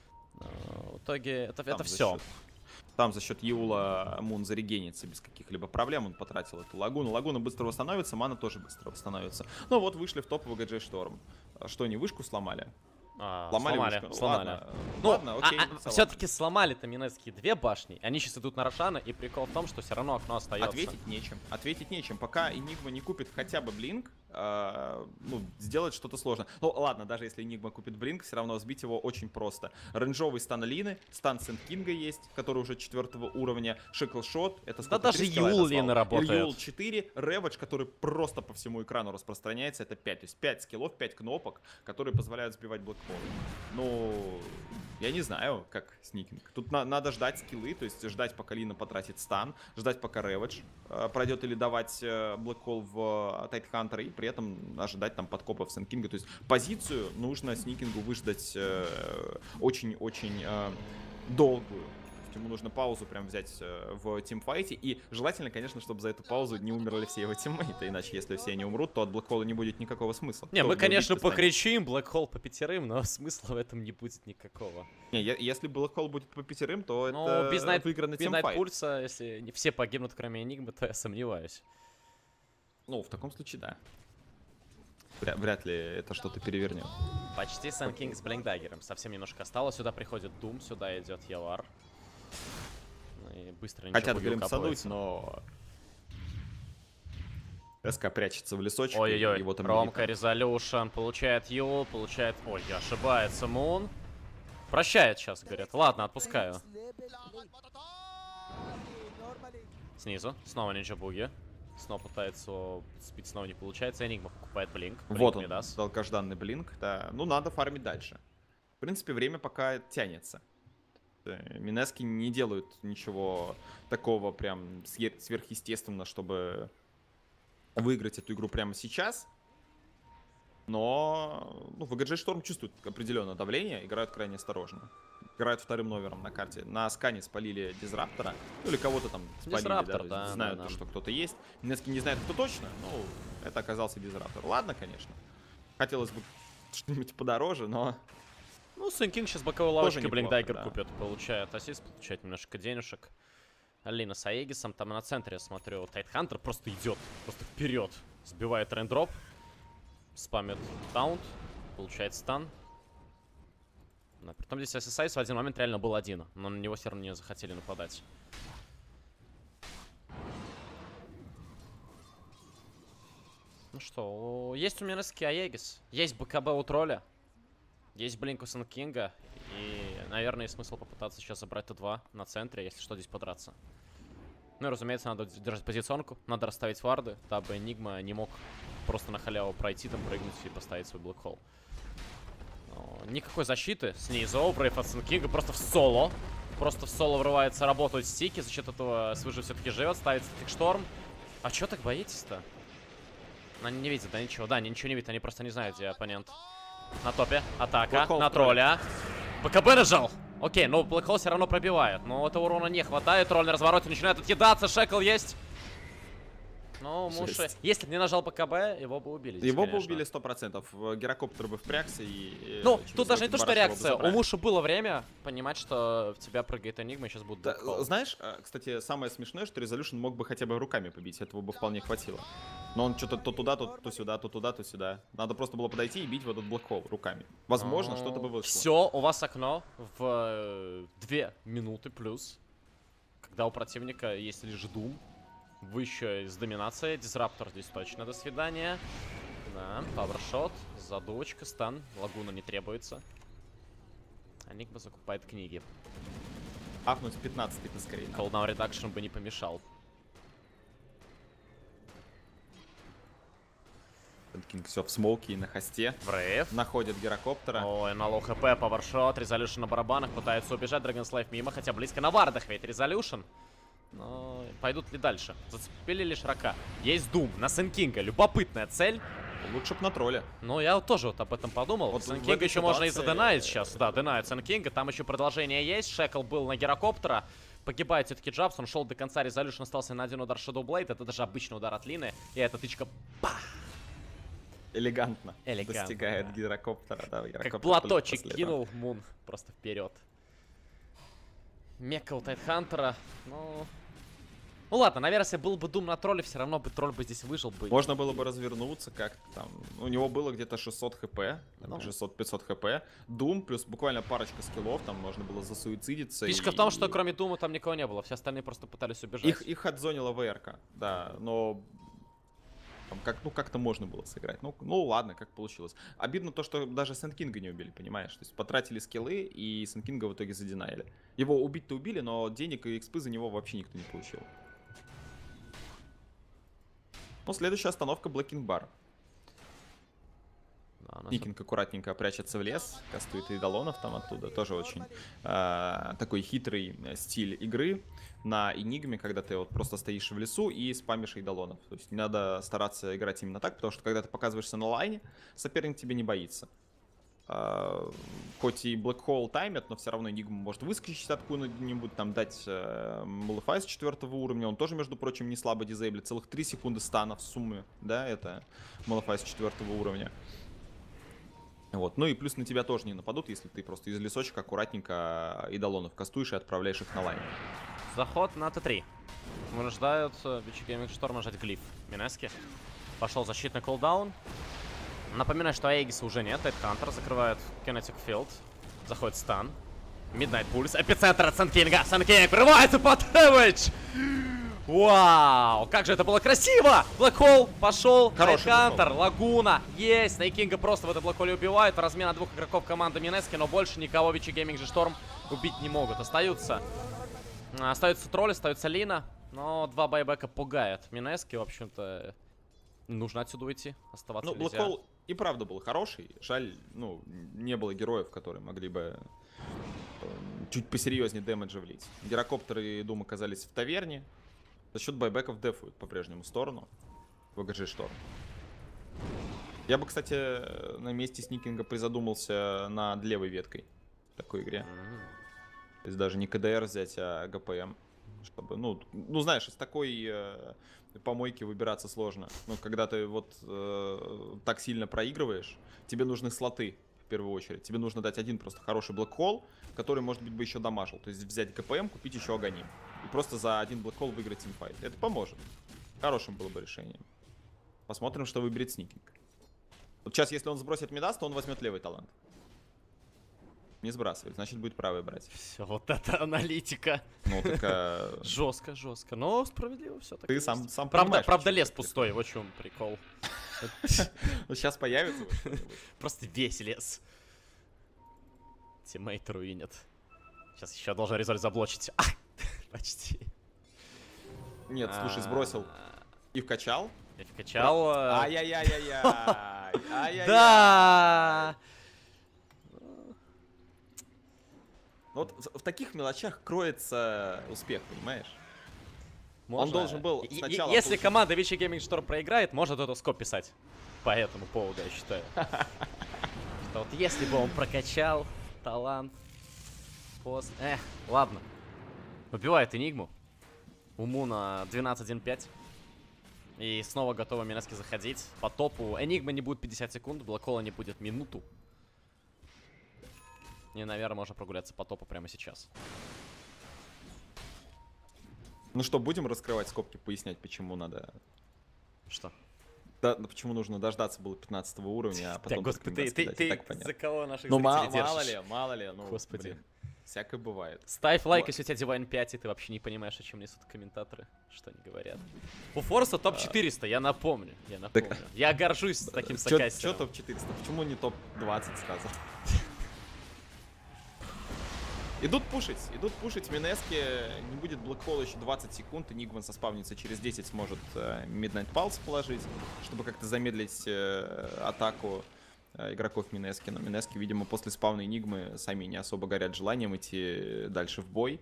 В итоге это все. Там за счет Юла Мун зарегенится без каких-либо проблем. Он потратил эту лагуну. Лагуна быстро восстановится, мана тоже быстро восстановится. Ну вот, вышли в топ ВГДЖ Шторм. Что, они вышку сломали? Сломали. Ладно, окей. Все-таки сломали-то Минески 2 башни. Они сейчас идут на Рошана, и прикол в том, что все равно окно остается. Ответить нечем. Пока Энигма не купит хотя бы Блинк, ну, сделать что-то сложно. Ну, ладно, даже если Enigma купит Блинк, все равно сбить его очень просто. Рейнджовый стан Алины, стан Сент Кинга есть, который уже 4 уровня, Шекл Шот, это сколько? Да даже Юл Лина работает. Юл 4, Рэвидж, который просто по всему экрану распространяется, это 5. То есть 5 скиллов, 5 кнопок, которые позволяют сбивать Блэкхолл. Ну, я не знаю, как сникинг. Тут надо ждать скиллы, то есть ждать, пока Лина потратит стан, ждать, пока Рэвидж пройдет, или давать Блэкхолл в Тайтхантера, и при этом ожидать там подкопов Сент Кинга. То есть позицию нужно сникингу выждать очень-очень долгую. Ему нужно паузу прям взять в тимфайте. И желательно, конечно, чтобы за эту паузу не умерли все его тиммейты. Иначе, если все они умрут, то от Блэкхолла не будет никакого смысла. Не, мы, конечно, покричим Блэкхолл по 5, но смысла в этом не будет никакого. Не, если Блэкхолл будет по 5, то это выигранный тимфайт. Без Найтпульса, если не все погибнут, кроме Энигмы, то я сомневаюсь. Ну, в таком случае, да. Вряд ли это что-то перевернет. Почти Сэн Кинг с Блинкдаггером. Совсем немножко осталось. Сюда приходит Дум, сюда идет Елар. И быстро хотят глимпсануть, но СК прячется в лесочек. Ой-ой-ой, Ромка, Резолюшн, получает Юл, получает... Ой, ошибается Мун. Прощает сейчас, говорят. Ладно, отпускаю. Снизу, снова Нинджа Буги. Снова пытается сбить, снова не получается. Энигма покупает Блинк. Вот он, долгожданный Блинк, да. Ну, надо фармить дальше. В принципе, время пока тянется. Минески не делают ничего такого прям сверхъестественного, чтобы выиграть эту игру прямо сейчас. Но VGG Storm чувствует определенное давление, играют крайне осторожно. Играют вторым номером на карте. На скане спалили Дизраптора. Ну или кого-то там спалили. Дизраптор, да. Знают, что кто-то есть. Минески не знают, кто точно. Ну, это оказался Дизраптор. Ладно, конечно. Хотелось бы что-нибудь подороже, но... Ну, Сэн Кинг сейчас боковой лавочкой Блинкдаггер купит, получает ассист, получает немножко денежек. Алина с Аегисом, там на центре, я смотрю, Тайтхантер просто идет, просто вперед. Сбивает рейндроп, спамит таунт, получает стан. Да, притом здесь SSIS в один момент реально был один, но на него все равно не захотели нападать. Ну что, есть у Минески Аегис, есть БКБ у Тролля. Есть Блинк у Сэн Кинга, и, наверное, есть смысл попытаться сейчас забрать Т2 на центре, если что, здесь подраться. Ну и, разумеется, надо держать позиционку, надо расставить варды, дабы Энигма не мог просто на халяву пройти, там прыгнуть и поставить свой Блэкхолл. Никакой защиты снизу, Брейв от Сэн Кинга просто в соло. Просто в соло врывается, работают стики, за счет этого Свыжи все-таки живет, ставит Стикшторм. А чё так боитесь-то? Они не видят, да ничего, да, они ничего не видят, они просто не знают, где оппонент. На топе. Атака. Блэкхолл на тролля. БКБ нажал. Окей, но Блэкхолл все равно пробивает. Но этого урона не хватает. Тролль на развороте начинает отъедаться. Шекл есть. Ну, Муши... Если бы не нажал БКБ, его бы убили. Его бы убили 100%. Гирокоптер бы впрягся и... Ну, тут даже не то, что реакция. У Муши было время понимать, что в тебя прыгает Энигма, и сейчас будут Блэкхолл. Знаешь, кстати, самое смешное, что Резолюшн мог бы хотя бы руками побить. Этого бы вполне хватило. Но он что-то то туда, то сюда, то туда, то сюда. Надо просто было подойти и бить в этот Блэкхолл руками. Возможно, что-то бы вышло. Все, у вас окно в 2 минуты плюс. Когда у противника есть лишь Дум. Вы еще из доминации. Дизраптор здесь точно, до свидания. Да, пауэршот, задувочка, стан. Лагуна не требуется. Энигма закупает книги. Ахнуть 15-й поскорее. Cooldown Reduction бы не помешал. Кинг все в смоуке и на хосте. Брейв. Находит гирокоптера. Ой, на лоу хп, пауэршот, Резолюшн на барабанах. Пытается убежать, Драгонслайв мимо, хотя близко на вардах ведь Резолюшн. Но пойдут ли дальше? Зацепили лишь Рака. Есть Дум на Сэн Кинга. Любопытная цель. Лучше б на тролле. Ну, я тоже вот об этом подумал. Вот Сэн Кинга еще можно и заденать сейчас. Да, денает Сэн Кинга. Там еще продолжение есть. Шекл был на гирокоптера. Погибает все-таки Джабс. Он шел до конца. Резолюшн остался на один удар Shadow Blade. Это даже обычный удар от Лины. И эта тычка... Пах! Элегантно достигает гирокоптера. Да, как платочек кинул Мун просто вперед. Мека у Тайтхантера. Ну ладно, наверное, если был бы Дум на тролле, все равно бы тролль бы здесь выжил бы. Можно было бы развернуться как-то там. У него было где-то 600 хп, 600-500 хп. Дум плюс буквально парочка скиллов, там можно было засуицидиться. Фишка в том, что кроме Дума там никого не было, все остальные просто пытались убежать. Их отзонила ВРК, да, но Там как-то можно было сыграть. Ну ладно, как получилось. Обидно то, что даже Сэнд Кинга не убили, понимаешь? То есть потратили скиллы, и Сэнд Кинга в итоге задинайли. Его убить-то убили, но денег и экспы за него вообще никто не получил. Ну, следующая остановка Блэкинг Бар. Никинг аккуратненько прячется в лес, кастует идолонов там оттуда. Тоже очень такой хитрый стиль игры на Энигме, когда ты вот просто стоишь в лесу и спамишь идолонов. То есть не надо стараться играть именно так, потому что когда ты показываешься на лайне, соперник тебе не боится. Хоть и Black Hole таймит, но все равно Enigma может выскочить откуда-нибудь, там дать Malphite с 4 уровня. Он тоже, между прочим, не слабо дизейблит. Целых 3 секунды стана в сумме, да, это Malphite с 4 уровня. Вот. Ну и плюс на тебя тоже не нападут, если ты просто из лесочка аккуратненько идолонов кастуешь и отправляешь их на лайн. Заход на Т3. Вынуждают VG Gaming Storm нажать глиф. Минески. Пошел защитный кулдаун. Напоминаю, что Аегиса уже нет. Тайтхантер закрывает Kinetic Field. Заходит стан. Midnight Pulse. Эпицентр от Сэнкинга. Сэнкинг прорывается под Хэвидж. Вау, как же это было красиво! Блэкхолл пошел, Тайтхантер, Лагуна, есть, Снейкинга просто в этой Блэкхолле убивают, размена 2 игроков команды Минески, но больше никого VG Gaming Storm убить не могут. Остаются тролли, остается Лина, но 2 байбека пугает Минески, в общем-то, нужно отсюда уйти, оставаться нельзя. Блэкхолл и правда был хороший, жаль, ну, не было героев, которые могли бы чуть посерьезнее дэмэджа влить. Гирокоптер и Дум оказались в таверне. За счет байбеков дефуют по-прежнему сторону VG Storm. Я бы, кстати, на месте Сникинга призадумался над левой веткой в такой игре. То есть даже не КДР взять, а ГПМ. Чтобы, ну знаешь, из такой помойки выбираться сложно. Ну, когда ты вот так сильно проигрываешь, тебе нужны слоты в первую очередь. Тебе нужно дать один просто хороший блэкхолл, который, может быть, бы еще дамажил. То есть взять ГПМ, купить еще Аганим. И просто за один блэкхолл выиграть тимфайт. Это поможет. Хорошим было бы решением. Посмотрим, что выберет Сникинг. Вот сейчас, если он сбросит Мидас, то он возьмет левый талант. Не сбрасывает, значит будет правый брать. Все, вот это аналитика. Ну, так... Жестко, жестко. Но справедливо все так. Ты сам правда лес пустой, вот в чем прикол. Ну, сейчас появится. Просто весь лес. Тиммейт руинит. Сейчас еще должен резоль заблочить. Почти. Нет, слушай, сбросил. И вкачал. И вкачал. Ай-яй-яй-яй. Да! Вот в таких мелочах кроется успех, понимаешь? Можно. Он должен был сначала... Если команда VG Gaming Storm проиграет, можно дотоскоп писать. По этому поводу, я считаю. Что вот если бы он прокачал талант пост... ладно. Убивает Энигму. Уму на 12-1-5. И снова готовы Минески заходить. По топу Энигма не будет 50 секунд, Блэкхолла не будет минуту. И, наверное, можно прогуляться по топу прямо сейчас. Ну что, будем раскрывать скобки, пояснять, почему надо... Что? Да, почему нужно дождаться было 15 уровня, а потом... Господи, ты за кого наших зрителей держишь? мало ли, ну, Господи. Блин, всякое бывает. Ставь лайк, если у тебя Divine 5, и ты вообще не понимаешь, о чем несут комментаторы, что они говорят. У Форса топ 400, я напомню. Я горжусь таким сокастером. Чё топ 400? Почему не топ 20 сразу? Идут пушить Минески, не будет блэкхолла еще 20 секунд, Энигма соспавнится через 10, сможет Midnight Pulse положить, чтобы как-то замедлить атаку игроков Минески. Но Минески, видимо, после спавна Энигмы сами не особо горят желанием идти дальше в бой.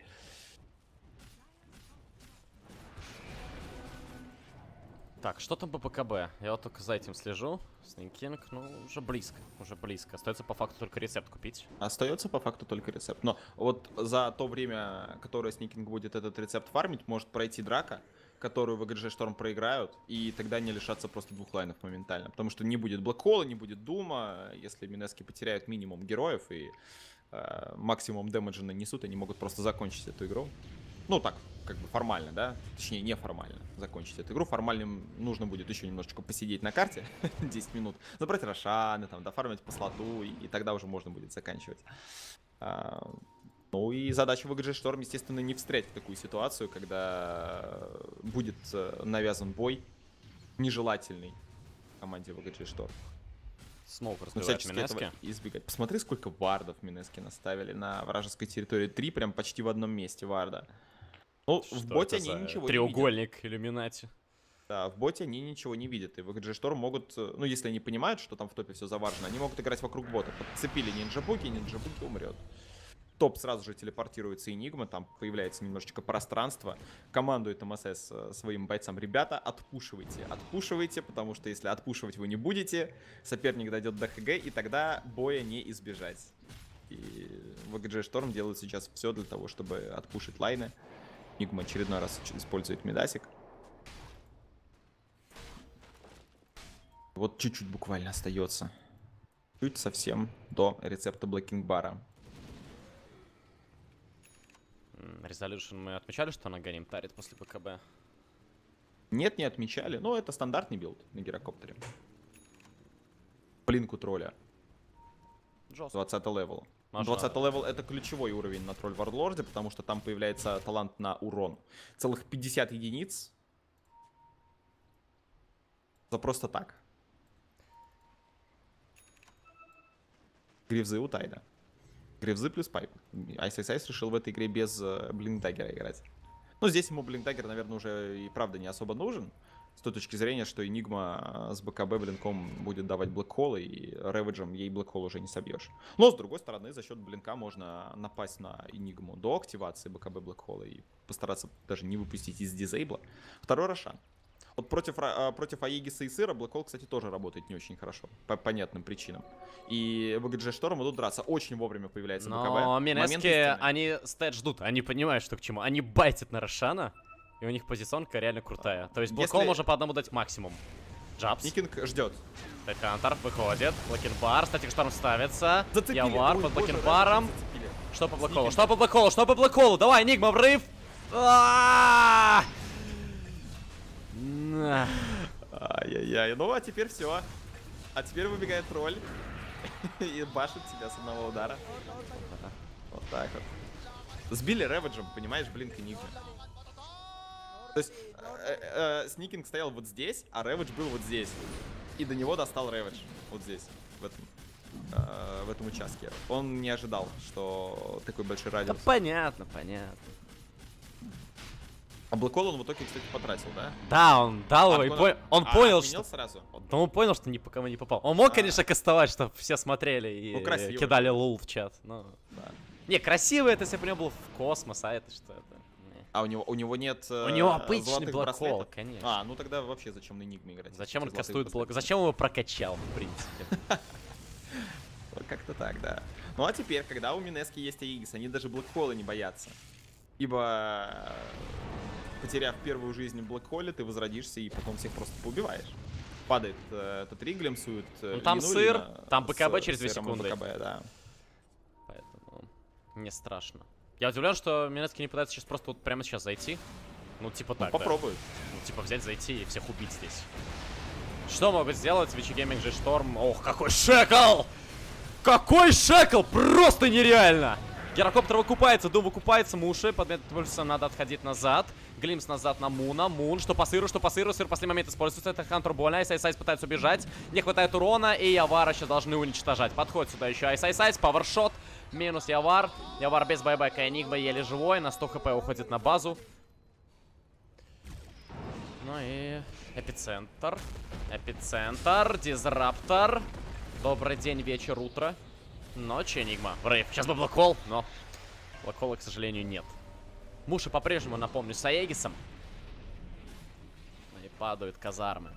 Так, что там по ПКБ? Я вот только за этим слежу. Снейкинг, ну, уже близко. Остается по факту только рецепт купить. Остается по факту только рецепт. Но вот за то время, которое Снейкинг будет этот рецепт фармить, может пройти драка, которую в VG Storm проиграют, и тогда не лишаться просто 2 лайнов моментально. Потому что не будет Блэкхолла, не будет Дума. Если Минески потеряют минимум героев и максимум дэмэджа нанесут, они могут просто закончить эту игру. Ну так, как бы формально, да? Точнее, неформально закончить эту игру. Формально нужно будет еще немножечко посидеть на карте 10 минут, забрать Рошаны, там, дофармить по слоту, и тогда уже можно будет заканчивать. Ну и задача в VG Storm, естественно, не встрять в такую ситуацию, когда будет навязан бой нежелательный команде ВГГ Шторм. Смоук Но разбивает всячески этого Минески. избегать. Посмотри, сколько вардов Минески наставили на вражеской территории. 3 прям почти в одном месте варда. Ну, в Что боте это они за ничего не видят. треугольник иллюминати? Да, в боте они ничего не видят. И ВГГ Шторм могут, ну, если они понимают, что там в топе все заварено, они могут играть вокруг бота. Подцепили Нинджа-Буки, Нинджа-Буки умрет. Топ сразу же телепортируется Энигма, там появляется немножечко пространства. Командует МСС своим бойцам. Ребята, отпушивайте. Отпушивайте, потому что если отпушивать вы не будете, соперник дойдет до ХГ, и тогда боя не избежать. И ВГГ Шторм делают сейчас все для того, чтобы отпушить лайны. Энигма очередной раз использует Медасик. Вот чуть-чуть буквально остается. Чуть совсем до рецепта Блэкинг Бара. Resolution мы отмечали, что она Ганим тарит после БКБ? Нет, не отмечали. Но это стандартный билд на гирокоптере. Блинку тролля. Жестко. 20 левел. Можно- 20 левел это ключевой уровень на тролль Вардлорде, потому что там появляется талант на урон. Целых 50 единиц. За просто так. Гривзы у Тайда. Гривзы плюс пайп. Айс решил в этой игре без Блинкдаггера играть. Ну, здесь ему Блинкдаггер, наверное, уже и правда не особо нужен. С той точки зрения, что Энигма с БКБ блинком будет давать блэкхолы, и Рэвиджем ей блэкхол уже не собьешь. Но, с другой стороны, за счет блинка можно напасть на Энигму до активации БКБ блэкхола и постараться даже не выпустить из дизейбла. Второй Рошан. Вот против Аегиса и Сыра блэкхол, кстати, тоже работает не очень хорошо. По понятным причинам. И ВГГ Шторм идут драться. Очень вовремя появляется БКБ. Но Минески, они стэт ждут, они понимают, что к чему. Они байтят на Рошана, и у них позиционка реально крутая. То есть блэкхол можно по одному дать максимум. Джабс. Никинг ждет. Хантер выходит. Блэкинбар, статик Шторм ставится. Зацепили. Явар Ой, под боже, Блэкинбаром. зацепили. Что по блэкхолу? Никинг. Что по блэкхолу? Что по блэкхолу? Давай, Энигма, врыв! А-а-а! Ай-яй-яй. Ну, а теперь все. А теперь выбегает тролль. И башит тебя с одного удара. Вот так вот. Сбили Рэвиджем, понимаешь, блин, Энигма. То есть Сникинг стоял вот здесь, а Рэвидж был вот здесь. И до него достал Рэвидж. Вот здесь, в этом участке. Он не ожидал, что такой большой Да радиус. понятно, понятно. А блэкхол он в итоге, кстати, потратил, да? Да, он дал его, и он понял, отменил что... сразу? Но он понял, что ни по кому не попал. Он мог, конечно, кастовать, чтобы все смотрели и Ну, красиво. кидали лул в чат, но... Да. Не, красиво это, если бы у него был в космос, а это что это? Не. А у него нет У него обычный золотых блэкхол, браслетов? конечно. А, ну тогда вообще зачем на Энигме играть? Зачем он Золотых кастует браслетов. блок? Зачем его прокачал, в принципе? Вот как-то так, да. Ну а теперь, когда у Минески есть Аегис, они даже блэкхола не боятся. Ибо, потеряв первую жизнь в блэкхоле, ты возродишься и потом всех просто поубиваешь. Падает этот глимсует. Ну там сыр, там БКБ через 2 секунды. БКБ, да. Поэтому не страшно. Я удивлен, что Минески не пытается сейчас просто вот прямо сейчас зайти. Ну, типа так, да. Попробуют. Ну, типа взять, зайти и всех убить здесь. Что могут сделать VG Gaming G Storm? Ох, какой шекл! Какой шекл! Просто нереально! Гирокоптер выкупается, Дум выкупается, Муши. Под метаимпульсом надо отходить назад. Глимс назад на Муна. Мун, что по сыру, Сыр в последний момент используется. Это Хантер больно. Айс пытается убежать. Не хватает урона. И Явара сейчас должны уничтожать. Подходит сюда еще Айс. Павершот. Минус Явар. Явар без байбека. Энигма еле живой. На 100 хп уходит на базу. Ну и эпицентр. Эпицентр. Дизраптор. Добрый день, вечер, утро. Ночь, Энигма. Врейв. Сейчас бы блэкхол, но блэкхола, к сожалению, нет. Муши по-прежнему, напомню, с Аегисом. И падают казармы.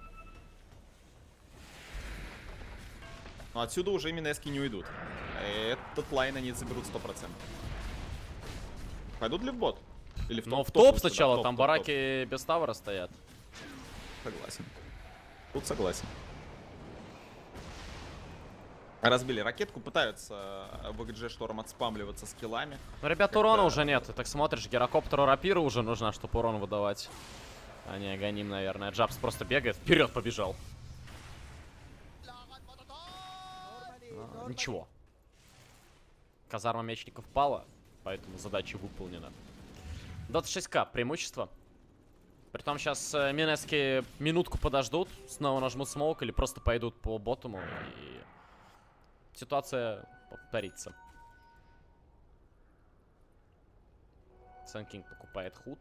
Но отсюда уже Минески не уйдут. Этот лайн они заберут 100%. Пойдут ли в бот? Или в топ? Но в топ лучше, сначала, да, там бараки без тавера стоят. Согласен. Тут согласен. Разбили ракетку, пытаются ВГГ Шторм отспамливаться скиллами. Но, ребят, урона уже нет. Ты так смотришь, гирокоптеру рапира уже нужна, чтобы урон выдавать. А не, Ганим, наверное. Джабс просто бегает, вперед побежал. Ничего. Казарма мечников пала, поэтому задача выполнена. 26к, преимущество. Притом сейчас Минески минутку подождут, снова нажмут смоук или просто пойдут по ботому, и ситуация повторится. Сэн Кинг покупает худ.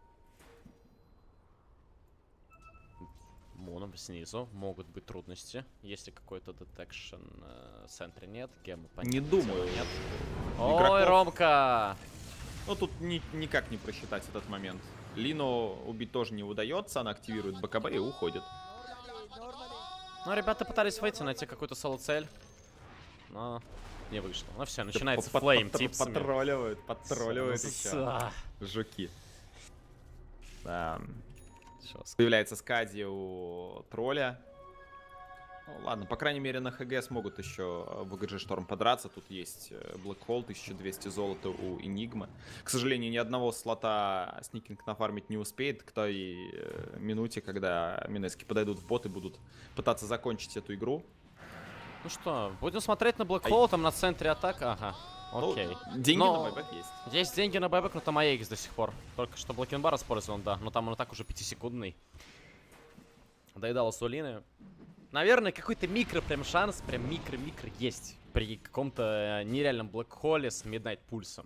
Моном снизу. Могут быть трудности, если какой-то детекшн в центре нет. Гема не думаю. Нет. Игроков... Ой, Ромка! Ну, тут никак не просчитать этот момент. Лину убить тоже не удается, она активирует БКБ и уходит. Ну, ребята пытались выйти, найти какую-то соло-цель, но не вышло. Ну все, начинается флейм типсами. Подтролливают еще. Жуки. Да. Жестко. Появляется Скади у тролля. Ну, ладно, по крайней мере на ХГ смогут еще в ГГ Шторм подраться. Тут есть Black Hole, 1200 золота у Энигмы. К сожалению, ни одного слота Сникинг нафармить не успеет к той минуте, когда Минески подойдут в бот и будут пытаться закончить эту игру. Ну что, будем смотреть на Black Hole, там на центре атака. Ага, окей. Ну, деньги на байбек есть. Есть деньги на байбек, но там Аегис до сих пор. Только что Блокенбар использован, да. Но там он и так уже 5-секундный. Доедал Сулины. Наверное, какой-то микро прям шанс, прям микро-микро есть при каком-то нереальном блэкхоле с Midnight пульсом.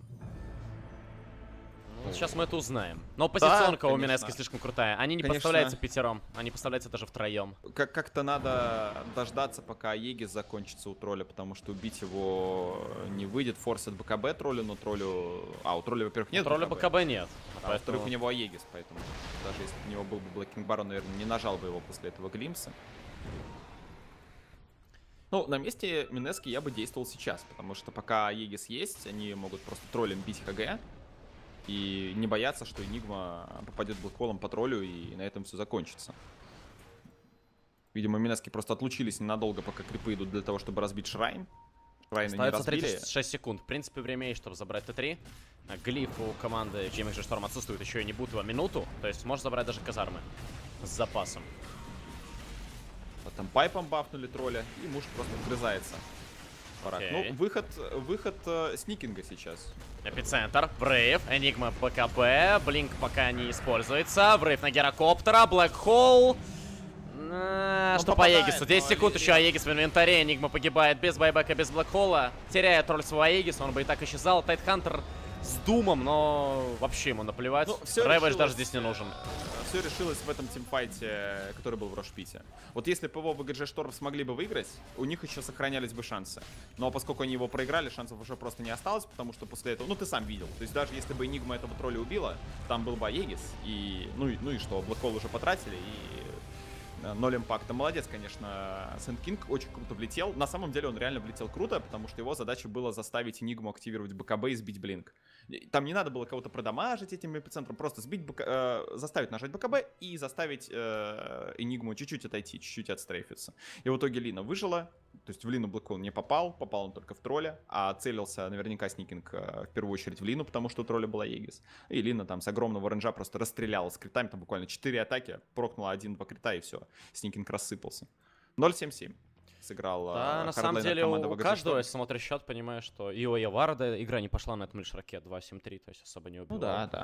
Ну, сейчас мы это узнаем. Но позиционка у Минески слишком крутая. Они не поставляются пятером, они поставляются даже втроем. Как-то надо дождаться, пока Егис закончится у тролля, потому что убить его не выйдет. Форсит БКБ троллю, но троллю... А, у тролля, во-первых, нет тролля БКБ нет. А во-вторых, у него Аегис, поэтому даже если у него был бы Блэкинг Бар, он, наверное, не нажал бы его после этого глимса. Ну, на месте Минески я бы действовал сейчас, потому что пока Егис есть, они могут просто троллем бить ХГ и не бояться, что Энигма попадет блэкхолом по троллю, и на этом все закончится. Видимо, Минески просто отлучились ненадолго, пока крипы идут для того, чтобы разбить Шрайн. Шрайны не разбили. 36 секунд. В принципе, время есть, чтобы забрать Т3. Глиф у команды GMX Storm отсутствует еще и не будет его минуту. То есть может забрать даже казармы с запасом. Потом пайпом бафнули тролля, и муж просто вгрызается. Ну, выход Сникинга сейчас. Эпицентр, Брейв, Энигма БКБ, Блинк пока не используется, Брейв на Герокоптера, Блэк Холл. Что по Аегису? 10 секунд еще Аегис в инвентаре, Энигма погибает без байбека, без Блэк Холла. Теряет роль своего Аегиса, он бы и так исчезал. Тайтхантер с Думом, но вообще ему наплевать. Ну, Рэвэдж даже здесь не нужен. Все решилось в этом тимфайте, который был в Рошпите. Вот если бы его ВГЖ Шторм смогли бы выиграть, у них еще сохранялись бы шансы. Но поскольку они его проиграли, шансов уже просто не осталось, потому что после этого, ну ты сам видел. То есть даже если бы Энигма этого тролля убила, там был бы Аегис, и ну и что, Блэкхолл уже потратили, и 0 импакта. Молодец, конечно, Сэн Кинг очень круто влетел. На самом деле он реально влетел круто, потому что его задача была заставить Энигму активировать БКБ и сбить Блинк. Там не надо было кого-то продамажить этим эпицентром, просто заставить нажать БКБ и заставить Энигму чуть-чуть отойти, чуть-чуть отстрейфиться. И в итоге Лина выжила, то есть в Лину Блэкхолл не попал он только в тролля, а целился наверняка Сникинг в первую очередь в Лину, потому что у тролля была Егис. И Лина там с огромного рейнджа просто расстреляла с критами, там буквально 4 атаки, прокнула 1-2 крита и все. Сникинг рассыпался. 0-7-7 сыграл. Да, на самом деле у каждого, если смотришь счет, понимаешь, что и у Яварда игра не пошла на этом лишь ракет 2-7-3, то есть особо не убивал. Ну да.